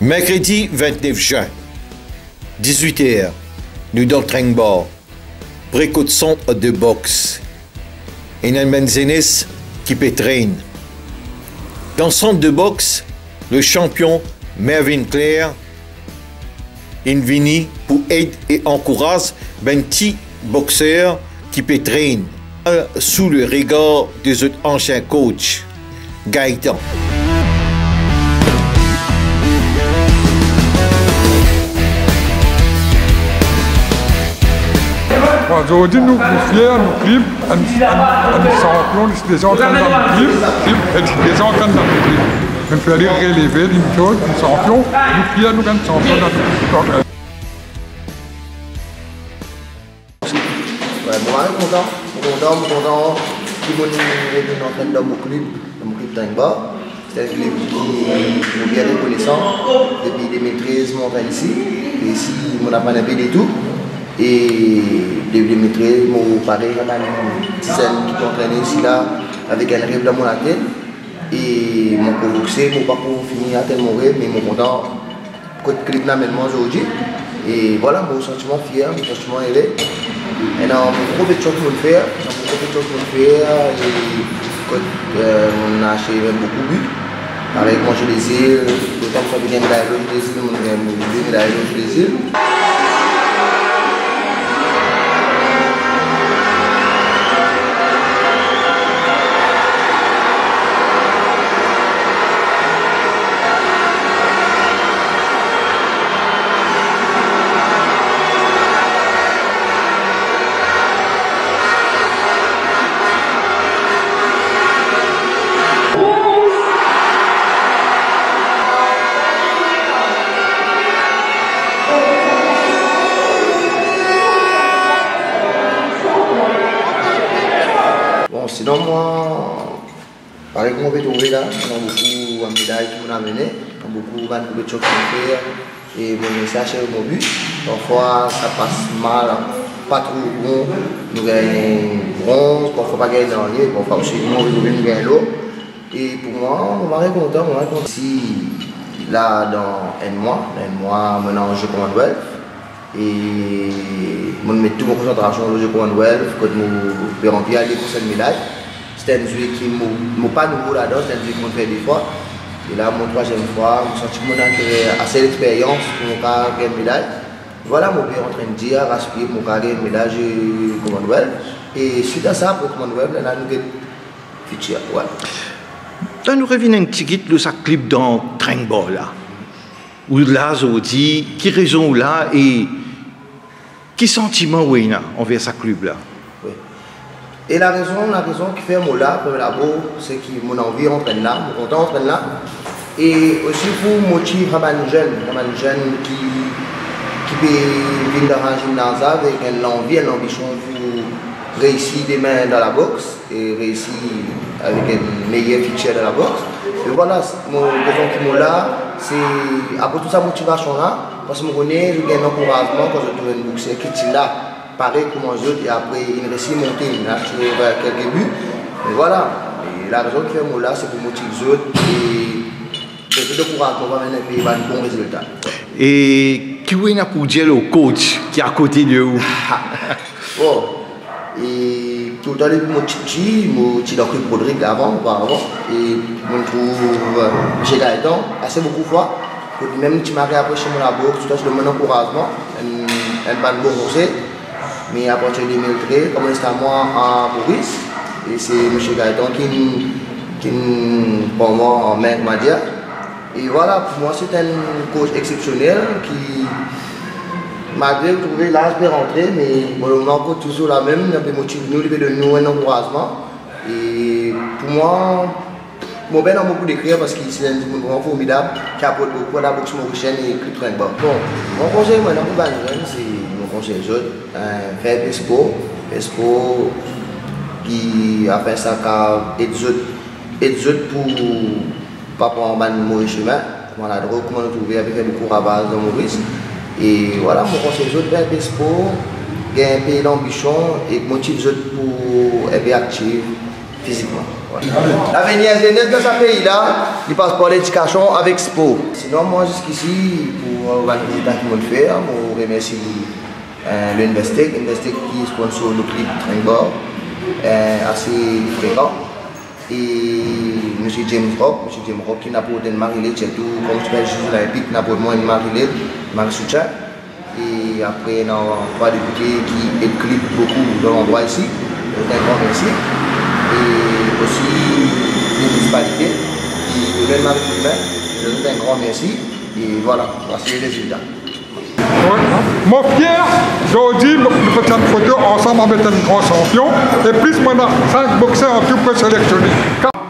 Mercredi 29 juin, 18h, nous dans Trainbar, précoute centre de boxe. Et un Menzenes qui pétraîne. Dans le centre de boxe, le champion Mervyn Clare vini pour aider et encourager ben petit boxeur qui pétraîne sous le regard des autres anciens coachs, Gaëtan. Aujourd'hui, nous fiers, nous clips, nous champions, des gens qui sont dans le clip, des gens qui sont dans le clip. Nous faisons relever une chose, nous champions, nous fiers, nous sommes champions dans le clip. Moi, je suis content. Tout le monde est en train de mon clip Trainbar. C'est un clip qui est bien reconnaissant. Depuis 2013, je suis ici. Et ici, je n'ai pas de tout. Et depuis 2013, mon pari a une dizaine qui entraîné ici là avec un rêve dans mon tête. Et mon boxé, mon parcours fini à tellement rêve, mais mon content que le clip n'a même aujourd'hui. Et voilà, mon sentiment fier, mon sentiment élevé. Et dans mon gros de choses que je fais, on a acheté beaucoup de buts. Avec moi, je les îles, le temps que je viens de la les îles. Sinon, moi, par exemple, on peut trouver là, on a beaucoup de médailles qui m'ont amené, on a beaucoup de choses qui m'ont fait, et mon message est mon but. Parfois, ça passe mal, pas trop bon, nous gagnons bronze, parfois pas gagner dernier, parfois aussi nous gagnons l'eau. Et pour moi, on est content, Si là, dans un mois, maintenant, je Commonwealth. Et je mets toute ma concentration dans le jeu Commonwealth, quand je remplir les conseils de médailles. C'était un jeu qui n'est pas nouveau là-dedans, c'est un jeu qui m'a fait des fois. Et là, mon troisième fois, je me sens assez d'expérience pour mon carrière de médaille. Voilà, mon père est en train de dire, aspire mon carrière de médaille Commonwealth. Et suite à ça, pour Commonwealth, là, nous avons futur. Quand nous revenons un petit guide, nous avons un clip dans Trainbar là. Où là, je dis, qui raison là et quel sentiment il y a envers ce club-là? Oui. Et la raison qui fait moi là, c'est que mon envie entraîne là, mon content entraîne là. Et aussi pour motiver les jeunes qui peuvent venir dans un gymnase avec l'envie et l'ambition pour réussir demain dans la boxe et réussir avec un meilleur futur dans la boxe. Et voilà, mon raison qui est là, c'est après toute cette motivation là, parce que je connais, je gagne un encouragement quand je trouve un boxeur qui est là, pareil comme les autres, et après il réussit à monter, il a tiré quelques buts. Mais voilà, et la raison qui fait là, c'est pour motiver les autres et tout l'encouragement va mener un pays à un bon résultat. Et qui est pour dire au coach qui est à côté de vous? Bon, et tout le temps, mon petit dans le club Rodrigue auparavant, et je trouve M. Gaëtan assez beaucoup de fois. Même si je m'ai approché de la boxe, tout à l'heure, je demande un encouragement, un ban bon conseil. Mais à partir de 2013, comme c'est à moi à Maurice, et c'est M. Gaëtan qui pour moi en main, m'a dit. Et voilà, pour moi, c'est un coach exceptionnel qui, malgré trouver l'âge de rentrer, mais on est encore toujours la même, il motive nous, il veut de nous un encouragement. Et pour moi, mon père a beaucoup d'écrire parce qu'il est un grand formidable qui apporte beaucoup à la boxe mauricienne et clip Trainbar. Bon, mon conseil maintenant pour les jeunes, c'est mon conseil aux autres, faire Pespo qui a fait ça car et les autres pour pas prendre un mauvais chemin, comment la drogue, comment nous trouver avec beaucoup à base dans Maurice. Et voilà, mon conseil aux autres, faire Pespo, gagner un peu d'ambition et motiver les autres pour être actifs physiquement. Voilà. L'avenir jeunesse dans ce pays-là, il passe par l'éducation avec sport. Sinon, moi, jusqu'ici, pour les résultats qu'ils vont faire, je remercie l'Investec qui sponsor le clip Trainboard assez fréquent. Et M. James Rock qui n'a pas de Marie-Lé, tout comme tu peux juste la épique, n'a pas de moi une Marie-Lé, Marie-Soutien. Et après, on a trois députés qui écrivent beaucoup dans l'endroit ici, un grand merci. Et aussi les municipalités qui nous donnent Marie-Lé, un grand merci. Et voilà, voici les résultats. Moi fier, aujourd'hui, nous faisons une photo ensemble avec un grand champion. Et plus, on a 5 boxeurs en tout présélectionnés.